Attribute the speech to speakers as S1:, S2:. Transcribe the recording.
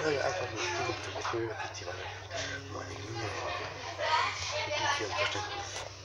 S1: einfach nur Spülung zum Öffentlichkeit. Meine Güte. Verstanden.